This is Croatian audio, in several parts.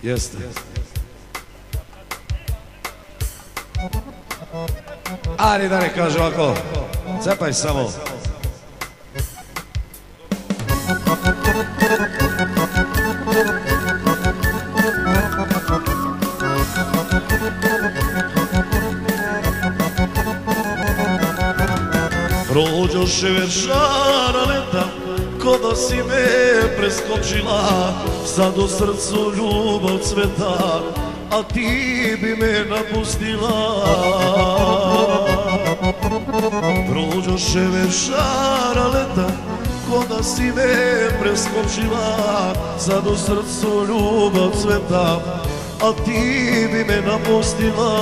Jeste. Ali da ne kaže ovako, cepaj samo. Prođoše večara leta, ko da si me preskočila, sad u srcu ljubav cveta, a ti bi me napustila. Prođoše večara leta, ko da si me preskočila, sad u srcu ljubav cveta, a ti bi me napustila.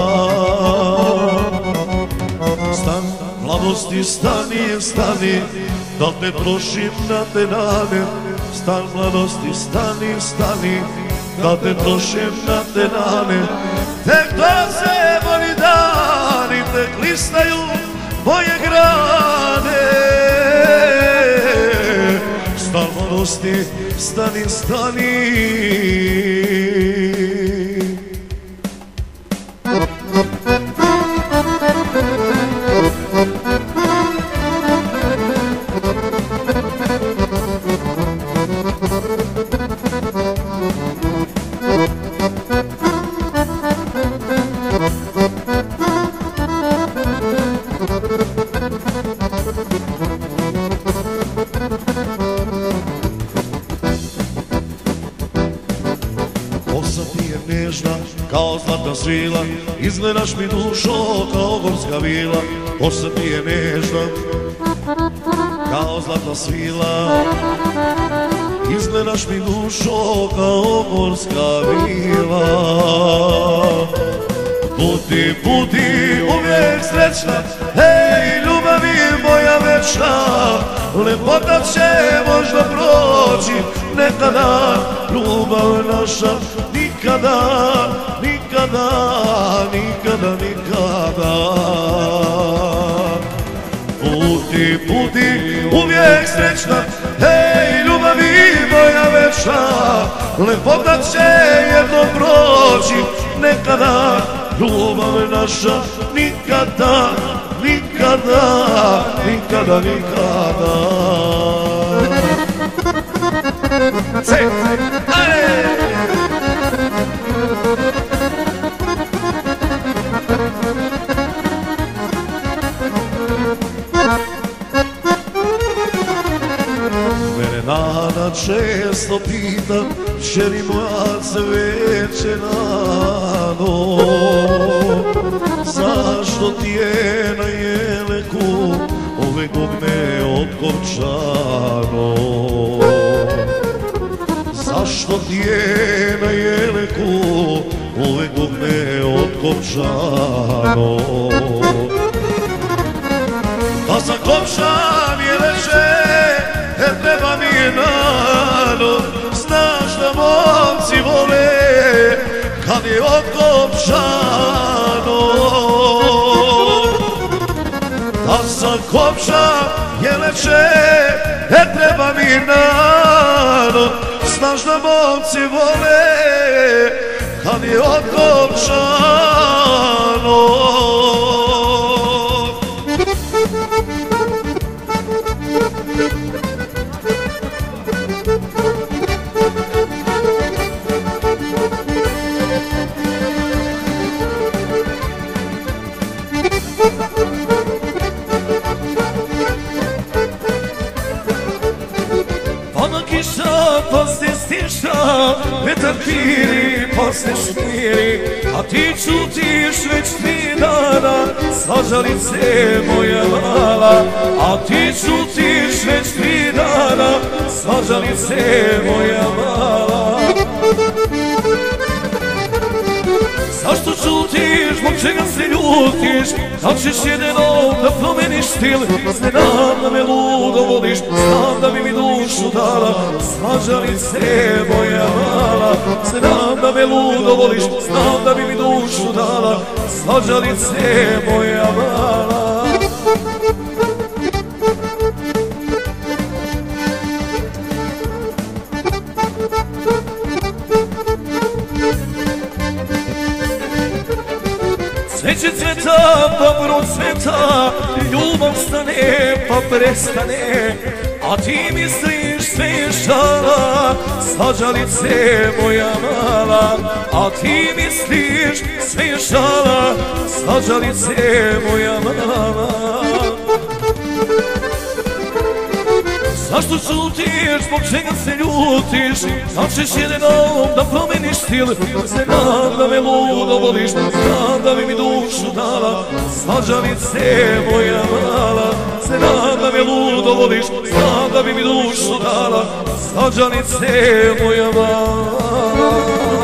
Stan mladosti, stani, stani, da te trošim na te dane. Stan mladosti, stani, stani, da te trošim na te dane. Tek dolaze moji dani, tek listaju moje grane. Stan mladosti, stani, stani. Kosa ti je nježna kao zlatna svila, izgledaš mi dušo kao gorska vila. Kosa ti je nježna kao zlatna svila, izgledaš mi dušo kao gorska vila. Budi, budi uvijek srećna, hej ljubavi moja večna. Lepota će možda proći nekada, ljubav naša nikada, nikada, nikada, nikada. Budi, budi uvijek srećna, hej ljubavi moja večna. Lepota će jedno proći nekada, ljubav naša nikada, nikada, nikada, nikada. Mene Nana često pita, želi moja cveće Nano, zašto ti je na jeleku ove godine otkopčano? Zašto ti je na jeleku ove godine otkopčano? Da zakopčam jeleče, treba mi je Nano. Znaš da momci vole kad je otkopčano. Da zakopčam jeleče, treba mi je Nano. Znaš da momci vole kad je otkopčano. Poslije stiša, vetar piri, poslije šmiri, a ti čutiš već 3 dana, svađalice moja mala. A ti čutiš već 3 dana, svađalice moja mala. Zašto čutiš, zbog čega se ljutiš, kad ćeš jednom da promeniš stil? Znam da me ludo voliš, znam da bi mi dušu dala, svađalice moja mala. Znam da me ludo voliš, znam da bi mi dušu dala, svađalice moja mala. Cveće cveta pa procveta, ljubav stane pa prestane, a ti misliš sve je šala, svađalice moja mala. A ti misliš sve je šala, svađalice moja mala. Zašto šutiš, zbog čega se ljutiš? Hoćeš jednom da promeniš stil. Znam da me ludo voliš, znam da bi mi dušu dala, svađalice moja mala. Znam da me ludo voliš, znam da bi mi dušu dala, svađalice moja mala.